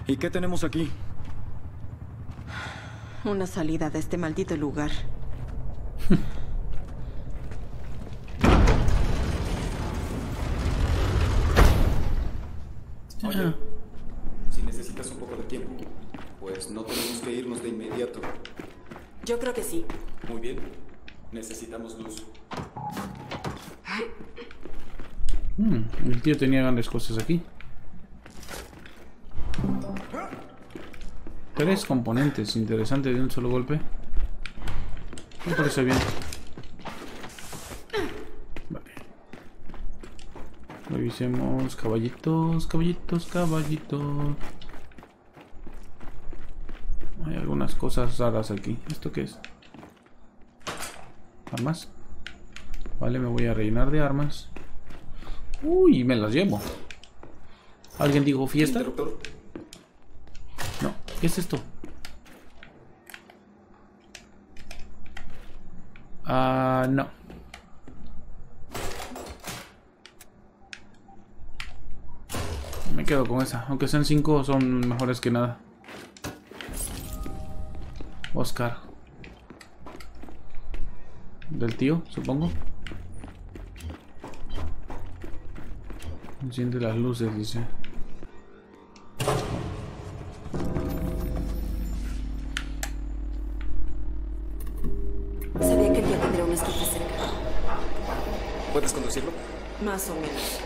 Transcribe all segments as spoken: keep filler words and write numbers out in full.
¿Y qué tenemos aquí? Una salida de este maldito lugar. Oye, si necesitas un poco de tiempo, pues no tenemos que irnos de inmediato. Yo creo que sí. Muy bien. Necesitamos luz. Hmm, el tío tenía grandes cosas aquí. Tres componentes interesantes de un solo golpe. Me parece bien. Vale. Revisemos caballitos, caballitos, caballitos. Hay algunas cosas raras aquí. ¿Esto qué es? Armas. Vale, me voy a rellenar de armas. Uy, me las llevo. ¿Alguien dijo fiesta? ¿Interruptor? No. ¿Qué es esto? Ah, no. Me quedo con esa. Aunque sean cinco, son mejores que nada. Oscar. Del tío, supongo. Enciende las luces, dice. Sabía que el día tendría un escape cerca. ¿Puedes conducirlo? Más o menos.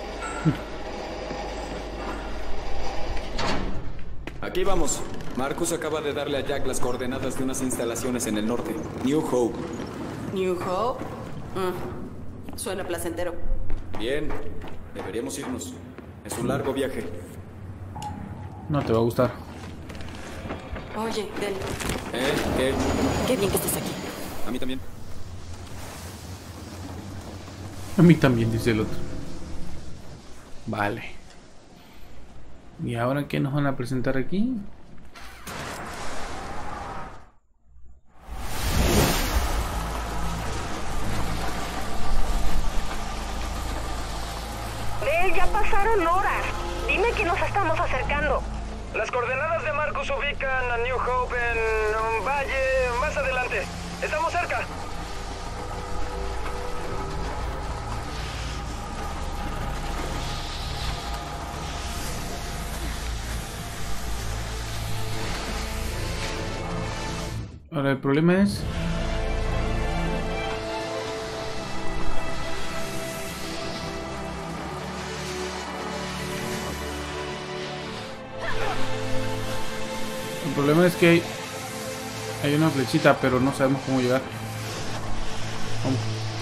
Aquí vamos. Marcus acaba de darle a Jack las coordenadas de unas instalaciones en el norte. New Hope. New Hope. Mm. Suena placentero. Bien. Deberíamos irnos. Es un largo viaje. No te va a gustar. Oye, Del, ¿Eh? ¿Qué? qué bien que estés aquí. A mí también. A mí también, dice el otro. Vale. ¿Y ahora qué nos van a presentar aquí? Del, ya pasaron horas. Dime que nos estamos acercando. Las coordenadas de Marcus ubican a New Hope en un valle más adelante. Estamos cerca. Ahora el problema es... El problema es que hay, hay una flechita, pero no sabemos cómo llegar. Vamos.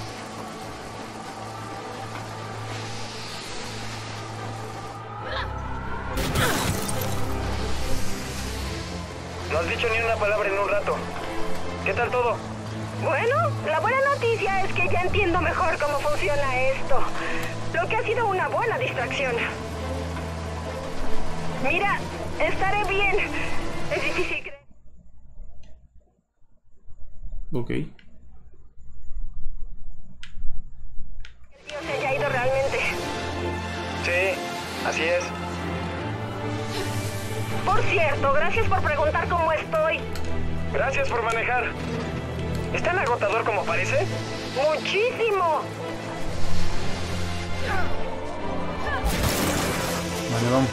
No has dicho ni una palabra en un rato. ¿Qué tal todo? Bueno, la buena noticia es que ya entiendo mejor cómo funciona esto. Lo que ha sido una buena distracción. Mira, estaré bien. Es difícil creer. Ok. Que el tío se haya ido realmente. Sí, así es. Por cierto, gracias por preguntar cómo estoy. Gracias por manejar. ¿Es tan agotador como parece? Muchísimo. Vale, vamos.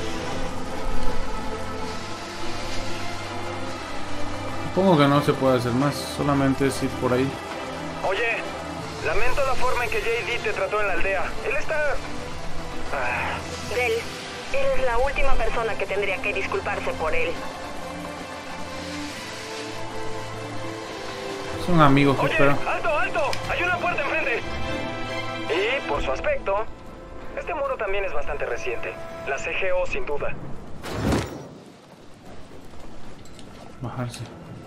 Supongo que no se puede hacer más, solamente es ir por ahí. Oye, lamento la forma en que J D te trató en la aldea. Él está... Ah, Del, eres la última persona que tendría que disculparse por él. Son amigos, Oye, espero. alto, alto. Hay una puerta enfrente. Y por su aspecto, este muro también es bastante reciente. La C G O sin duda. Bajarse.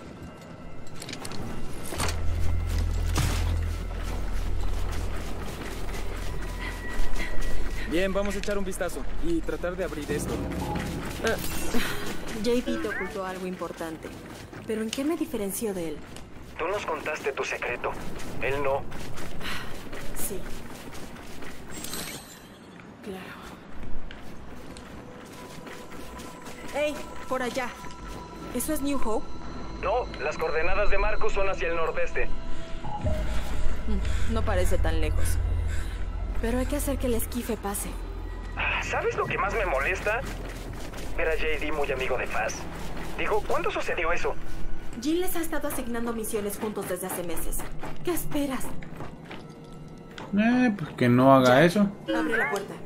Bien, vamos a echar un vistazo y tratar de abrir esto. J D te ocultó algo importante. ¿Pero en qué me diferenció de él? Tú nos contaste tu secreto. Él no. Sí. Claro. ¡Ey! Por allá. ¿Eso es New Hope? No, las coordenadas de Marcus son hacia el nordeste. No parece tan lejos. Pero hay que hacer que el esquife pase. ¿Sabes lo que más me molesta? Ver a J D muy amigo de Faz. Digo, ¿cuándo sucedió eso? Jill les ha estado asignando misiones juntos desde hace meses. ¿Qué esperas? Eh, pues que no haga eso. Abre la puerta.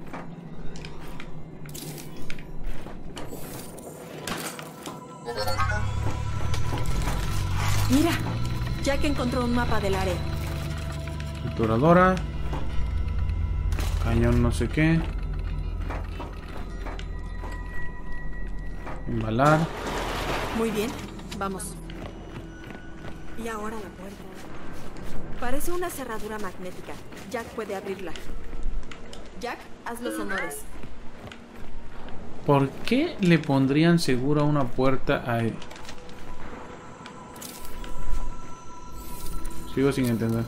Mira, Jack encontró un mapa del área. Trituradora. Cañón no sé qué. Embalar. Muy bien, vamos. Y ahora la puerta. Parece una cerradura magnética. Jack puede abrirla. Jack, haz los honores. ¿Por qué le pondrían seguro a una puerta a él? Sigo sin entender.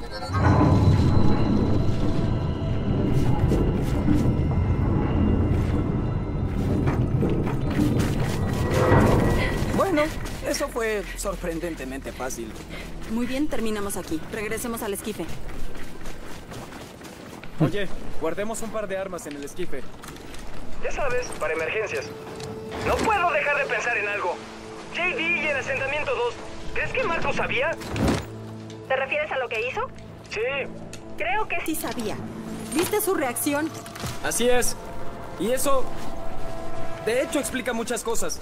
Bueno, eso fue sorprendentemente fácil. Muy bien, terminamos aquí. Regresemos al esquife. Oye, guardemos un par de armas en el esquife. Ya sabes, para emergencias. No puedo dejar de pensar en algo. J D y el asentamiento dos. ¿Crees que Marcus sabía? ¿Te refieres a lo que hizo? Sí. Creo que sí. Sí sabía. ¿Viste su reacción? Así es. Y eso, de hecho, explica muchas cosas.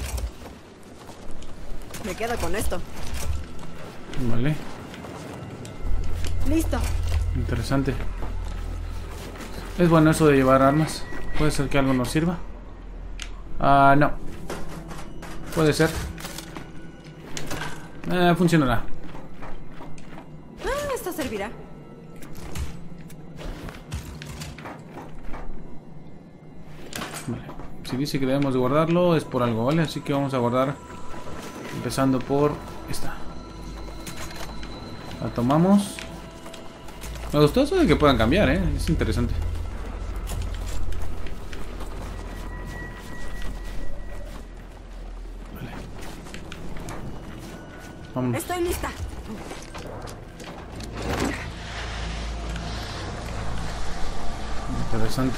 Me quedo con esto. Vale. Listo. Interesante. Es bueno eso de llevar armas. Puede ser que algo nos sirva. Ah, no. Puede ser. Eh, funcionará. Ah, esto servirá. Vale. Si dice que debemos de guardarlo es por algo, ¿vale? Así que vamos a guardar. Empezando por esta. La tomamos. Me gustó eso de que puedan cambiar, ¿eh? Es interesante. Vale. Vamos. Estoy lista. Interesante.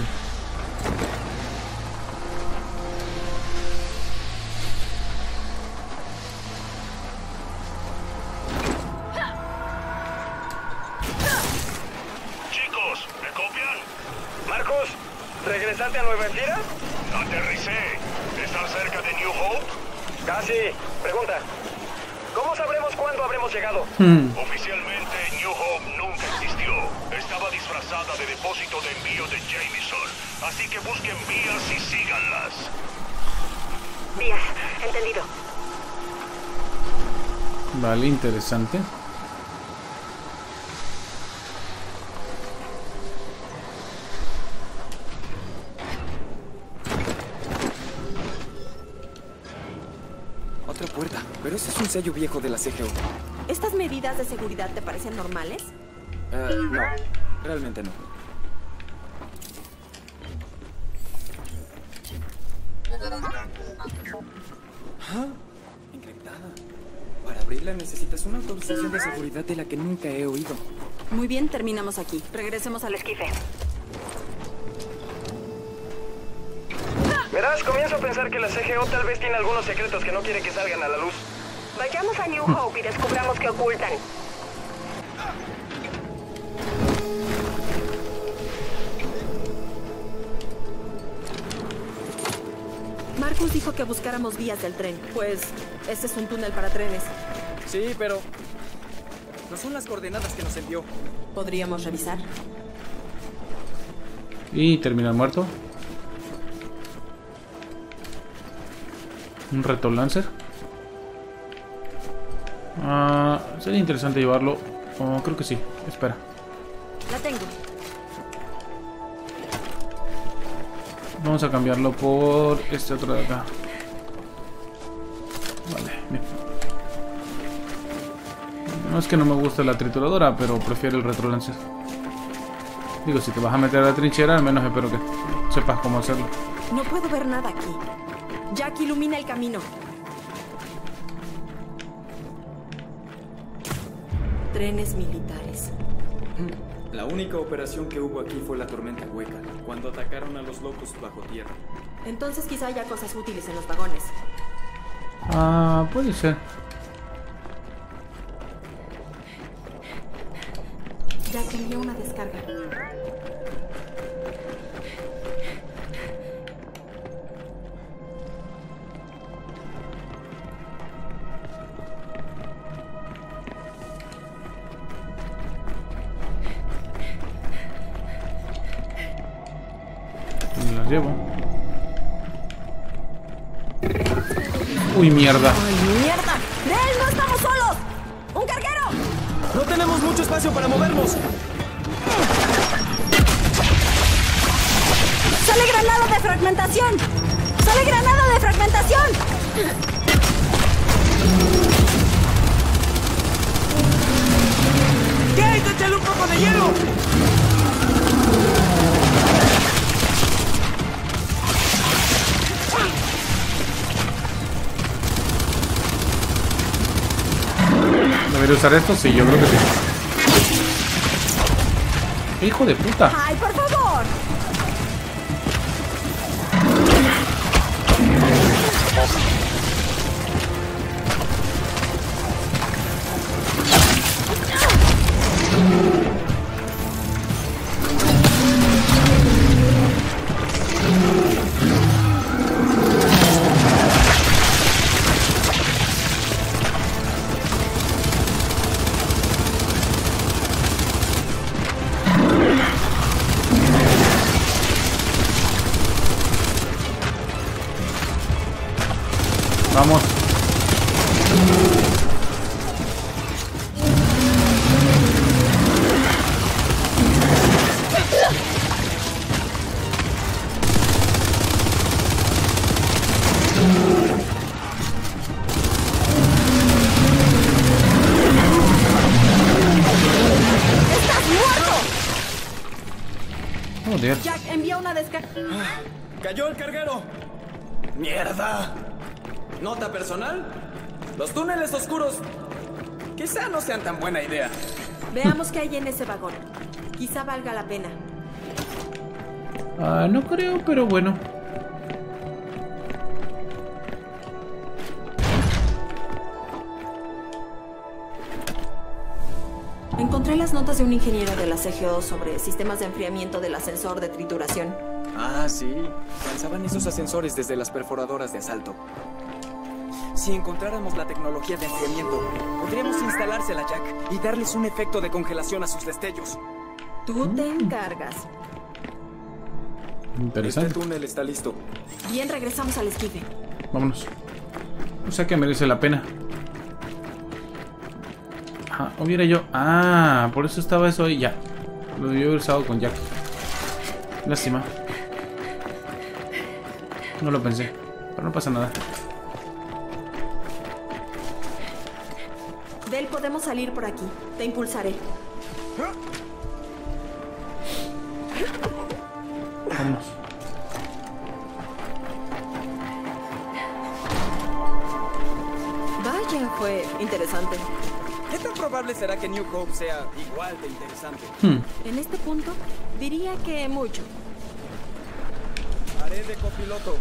Chicos, ¿me copian? Marcus, ¿regresaste a Nueva Empira? Aterricé. ¿Están cerca de New Hope? Casi. Pregunta. ¿Cómo sabremos cuándo habremos llegado? Hmm. Oficialmente, New Hope nunca existió. Estaba disfrazada de depósito de envío de Jameson. Así que busquen vías y síganlas. Vías, entendido. Vale, interesante. Otra puerta, pero ese es un sello viejo de la C G U. ¿Estas medidas de seguridad te parecen normales? Eh, no, realmente no. ¿Ah? Encriptada. Para abrirla necesitas una autorización de seguridad de la que nunca he oído. Muy bien, terminamos aquí. Regresemos al esquife. Verás, comienzo a pensar que la C G O tal vez tiene algunos secretos que no quiere que salgan a la luz. Vayamos a New Hope y descubramos qué ocultan. Marcus dijo que buscáramos vías del tren. Pues, ese es un túnel para trenes. Sí, pero no son las coordenadas que nos envió. ¿Podríamos revisar? Y terminar muerto. Un reto Lancer. Ah, sería interesante llevarlo. Oh, creo que sí. Espera. La tengo. Vamos a cambiarlo por este otro de acá. Vale, bien. No es que no me guste la trituradora, pero prefiero el retro Lancer. Digo, si te vas a meter a la trinchera, al menos espero que sepas cómo hacerlo. No puedo ver nada aquí. Jack, ilumina el camino. Trenes militares. La única operación que hubo aquí fue la tormenta hueca, cuando atacaron a los locos bajo tierra. Entonces quizá haya cosas útiles en los vagones. Ah, puede ser. Jack, envió una descarga. Me las llevo. Uy, mierda. ¡Ay, mierda! ¡Del, no estamos solos! ¡Un carguero! No tenemos mucho espacio para movernos. ¡Sale granada de fragmentación! ¡Sale granada de fragmentación! ¡Kate, échale un poco de hielo! ¿Debería usar esto? Sí, yo creo que sí. ¡Hijo de puta! ¡Ay, por favor! Vamos. ¡Estás muerto! Joder. Jack, envía una descarga. ¡Cayó el carguero! ¡Mierda! ¿Nota personal? Los túneles oscuros quizá no sean tan buena idea. Veamos qué hay en ese vagón. Quizá valga la pena. Ah, no creo, pero bueno. Encontré las notas de un ingeniero de la C G O sobre sistemas de enfriamiento del ascensor de trituración. Ah, sí. Lanzaban esos ascensores desde las perforadoras de asalto. Si encontráramos la tecnología de enfriamiento, podríamos instalársela, Jack, y darles un efecto de congelación a sus destellos. Tú te encargas. Este Interesante. túnel está listo. Bien, regresamos al esquife. Vámonos. O sea que merece la pena. Ah, hubiera yo. Ah, por eso estaba eso ahí. Ya. Lo debió haber usado con Jack. Lástima. No lo pensé. Pero no pasa nada. Del, podemos salir por aquí. Te impulsaré. Vamos. Vaya, fue interesante. ¿Qué tan probable será que New Hope sea igual de interesante? Hmm. En este punto, diría que mucho. Haré de copiloto.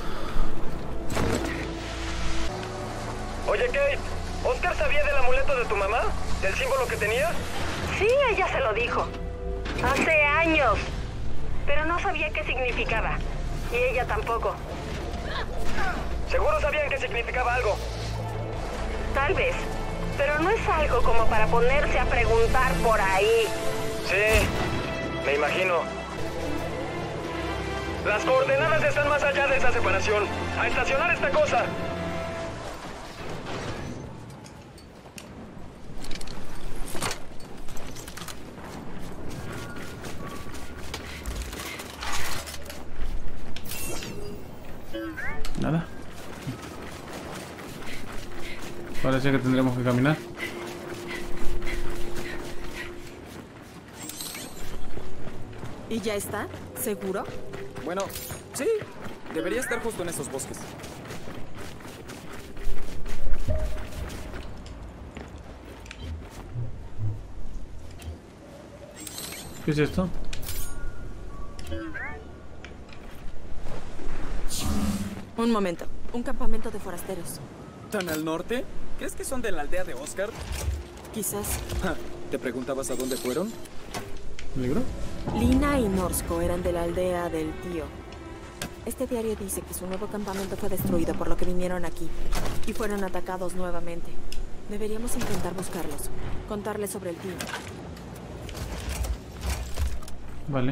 Oye, Kate, ¿Oscar sabía del amuleto de tu mamá? ¿Del símbolo que tenía? Sí, ella se lo dijo. Hace años. Pero no sabía qué significaba. Y ella tampoco. Seguro sabían que significaba algo. Tal vez. Pero no es algo como para ponerse a preguntar por ahí. Sí, me imagino. Las coordenadas están más allá de esa separación. ¡A estacionar esta cosa! Nada. Parece que tendremos que caminar. ¿Y ya está? ¿Seguro? Bueno, sí. Debería estar justo en esos bosques. ¿Qué es esto? Un momento. Un campamento de forasteros. ¿Tan al norte? ¿Crees que son de la aldea de Oscar? Quizás. Ja, ¿te preguntabas a dónde fueron? ¿Libro? Lina y Norsko eran de la aldea del tío. Este diario dice que su nuevo campamento fue destruido, por lo que vinieron aquí. Y fueron atacados nuevamente. Deberíamos intentar buscarlos. Contarles sobre el tío. Vale.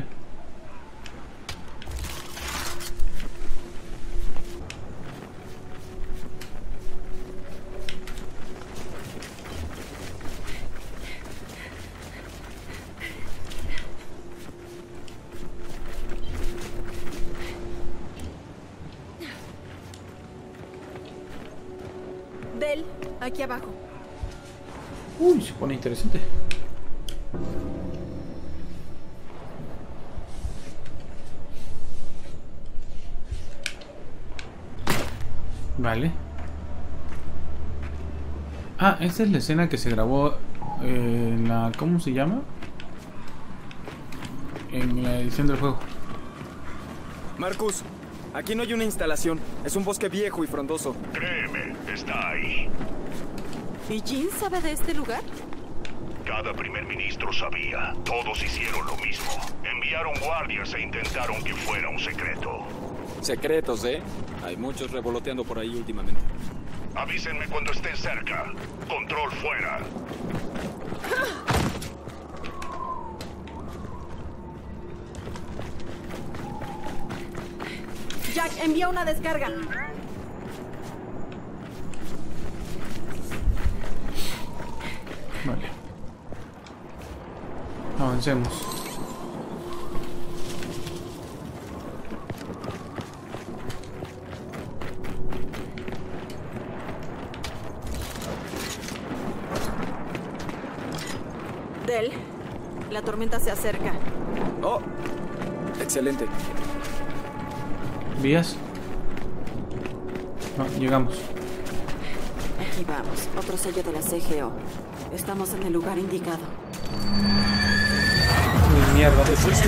Del, aquí abajo. Uy, se pone interesante. Vale. Ah, esta es la escena que se grabó en la... ¿Cómo se llama? En la edición del juego. Marcus, aquí no hay una instalación. Es un bosque viejo y frondoso. Créeme, está ahí. ¿Y Jean sabe de este lugar? Cada primer ministro sabía. Todos hicieron lo mismo. Enviaron guardias e intentaron que fuera un secreto. Secretos, ¿eh? Hay muchos revoloteando por ahí últimamente. Avísenme cuando estén cerca. Control fuera. Jack, envía una descarga. Vale. Avancemos. Del, la tormenta se acerca. Oh, excelente. ¿Vías? No, llegamos. Aquí vamos, otro sello de la C G O. Estamos en el lugar indicado. Uy, mierda.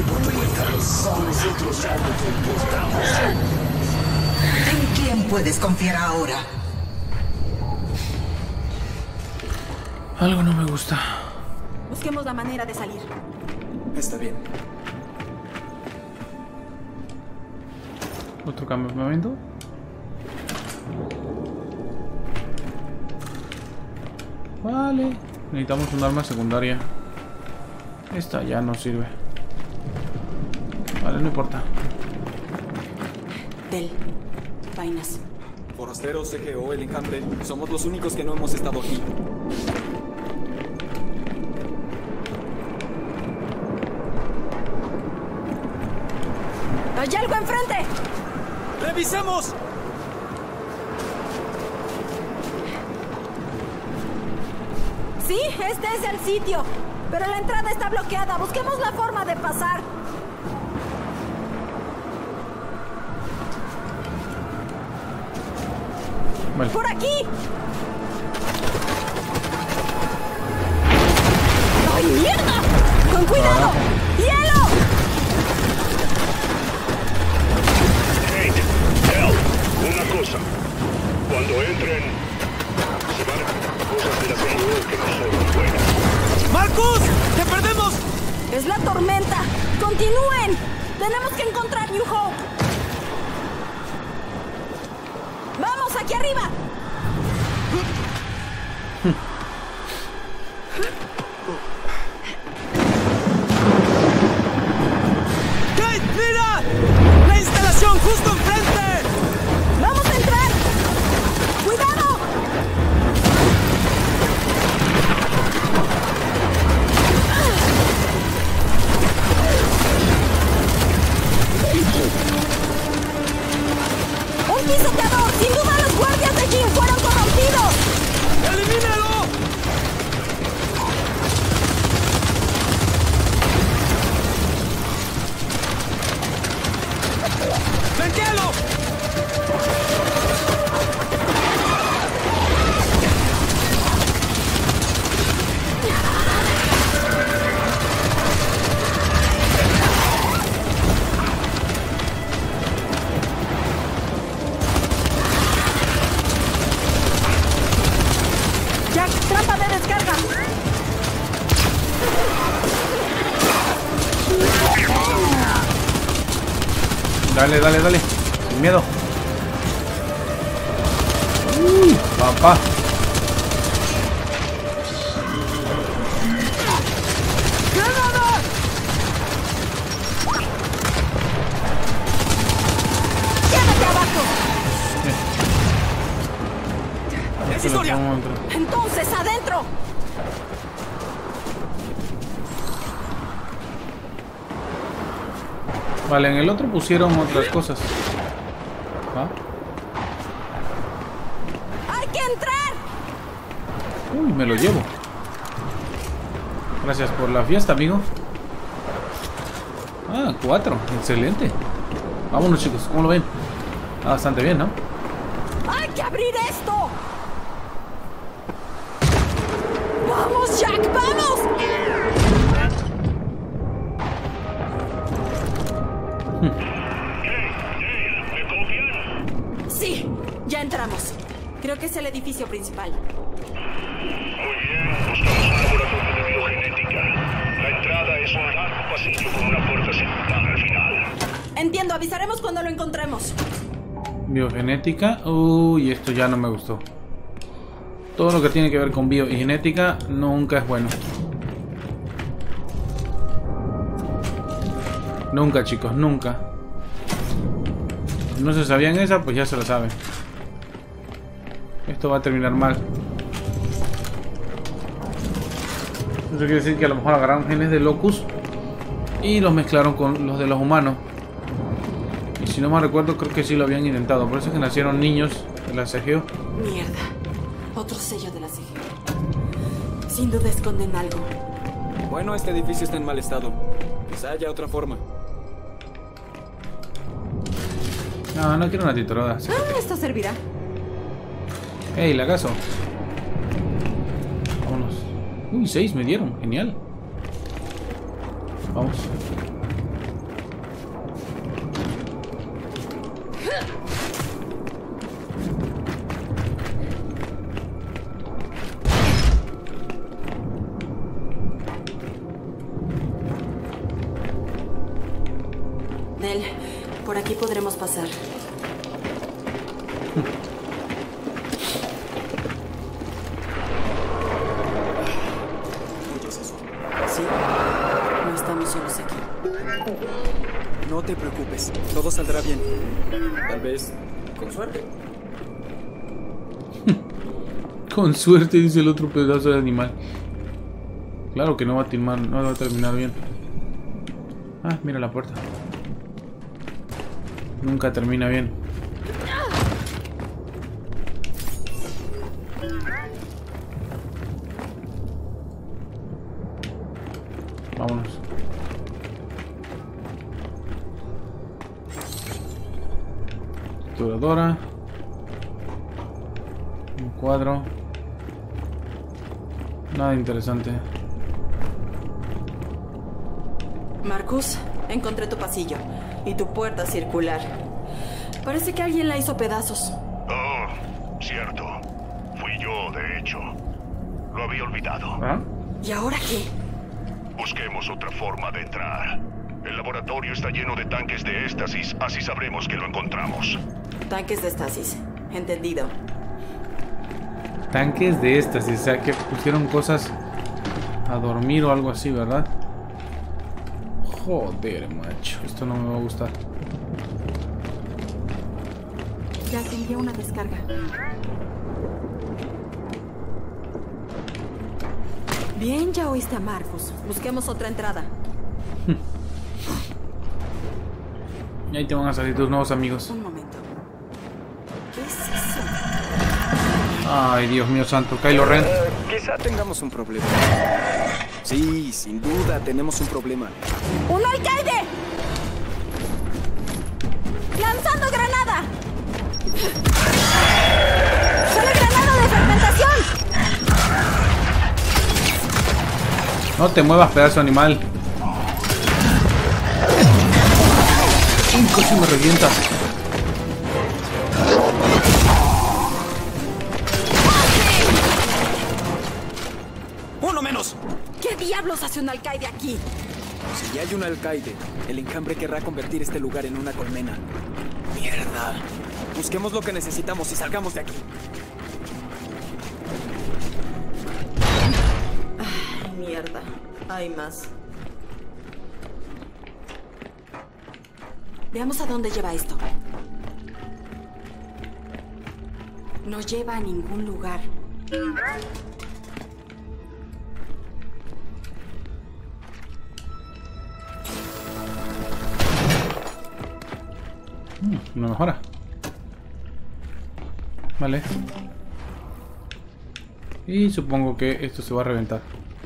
¿En quién puedes confiar ahora? Algo no me gusta. Busquemos la manera de salir. Está bien. Otro campamento. Vale. Necesitamos un arma secundaria. Esta ya no sirve. Vale, no importa. Del, vainas. Forasteros, C G O, el enjambre. Somos los únicos que no hemos estado aquí. ¡Hay algo enfrente! ¡Revisemos! Sí, este es el sitio. Pero la entrada está bloqueada. Busquemos la forma de pasar. Vale. ¡Por aquí! ¡Ay, mierda! ¡Con cuidado! ¡Hielo! Kate, Del, una cosa. Cuando entren, se van cosas de la C G O que no son buenas. ¡Marcus! ¡Te perdemos! ¡Es la tormenta! ¡Continúen! ¡Tenemos que encontrar New Hope! ¡Vamos, aquí arriba! ¡Kate, mira! ¡La instalación justo enfrente! ¡Vamos a entrar! ¡Cuidado! ¡Un pisoteador! ¡Sin duda los guardias de Jin fueron corrompidos! Dale, dale, dale. Sin miedo. Uy, papá. ¡Es historia! ¡Entonces, adentro! Vale, en el otro pusieron otras cosas. ¿Ah? ¡Hay que entrar! Uy, me lo llevo. Gracias por la fiesta, amigo. Ah, cuatro. Excelente. Vámonos, chicos. ¿Cómo lo ven? Ah, bastante bien, ¿no? ¡Hay que abrir esto! ¡Vamos, Jack! ¡Vamos! Sí, ya entramos. Creo que es el edificio principal. Muy bien, buscamos un laboratorio de biogenética. La entrada es un largo pasillo con una puerta circular al final. Entiendo, avisaremos cuando lo encontremos. Biogenética. Uy, esto ya no me gustó. Todo lo que tiene que ver con bio y genética nunca es bueno. Nunca, chicos, nunca. Si no se sabían esa, pues ya se lo saben. Esto va a terminar mal. Eso quiere decir que a lo mejor agarraron genes de Locus y los mezclaron con los de los humanos. Y si no me recuerdo, creo que sí lo habían intentado. Por eso es que nacieron niños de la C G O. Mierda. Otro sello de la C G O. Sin duda esconden algo. Bueno, este edificio está en mal estado. Quizá haya otra forma. No, no quiero una titorada. Ah, esto servirá. Ey, lagazo. Vámonos. Uy, seis me dieron. Genial. Vamos. Nel, por aquí podremos pasar. ¿Oyes eso? Sí. No estamos solos aquí. No te preocupes, todo saldrá bien. Tal vez con suerte. Con suerte, dice el otro pedazo de animal. Claro que no va a terminar, no va a terminar bien. Ah, mira la puerta. Nunca termina bien. Vámonos. Trituradora. Un cuadro. Nada interesante. Marcus, encontré tu pasillo y tu puerta circular. Parece que alguien la hizo pedazos. Oh, cierto. Fui yo, de hecho. Lo había olvidado. ¿Ah? ¿Y ahora qué? Busquemos otra forma de entrar. El laboratorio está lleno de tanques de éstasis, así sabremos que lo encontramos. Tanques de estasis. Entendido. Tanques de estas, o sea que pusieron cosas a dormir o algo así, ¿verdad? Joder, macho, esto no me va a gustar. Ya te envié una descarga. Bien, ya oíste a Marcus. Busquemos otra entrada. Y ahí te van a salir tus nuevos amigos. Un momento. ¿Qué es eso? Ay, Dios mío santo, Kylo Ren. Eh, quizá tengamos un problema. Sí, sin duda tenemos un problema. ¡Un alcaide! ¡Lanzando granada! ¡Sale granada de fragmentación! No te muevas, pedazo de animal. Uy, casi me revienta. ¡Uno menos! ¿Qué diablos hace un alcaide aquí? Si hay un alcaide, el enjambre querrá convertir este lugar en una colmena. ¡Mierda! Busquemos lo que necesitamos y salgamos de aquí. Ay, mierda. Hay más. Veamos a dónde lleva esto. No lleva a ningún lugar. Mm, una mejora. Vale. Y supongo que esto se va a reventar.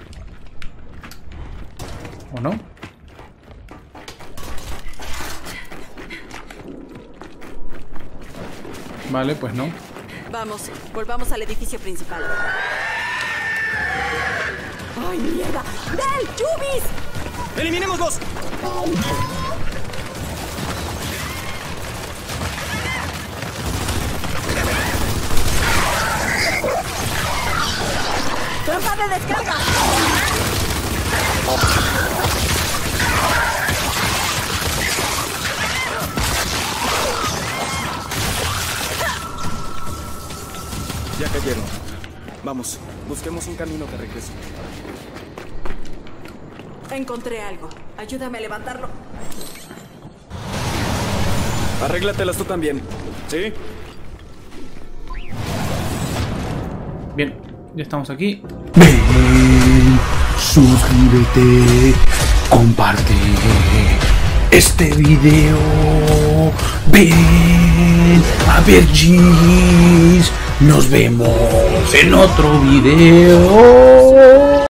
¿O no? Vale, pues no. Vamos, volvamos al edificio principal. ¡Ay, mierda! ¡Del! ¡Chubis! ¡Eliminémoslos! ¡Trampa de descarga! Ya cayeron. Vamos, busquemos un camino de regreso. Encontré algo. Ayúdame a levantarlo. Arréglatelas tú también, ¿sí? Bien, ya estamos aquí. Ven, suscríbete, comparte este video. Ven a ver G's. Nos vemos en otro video.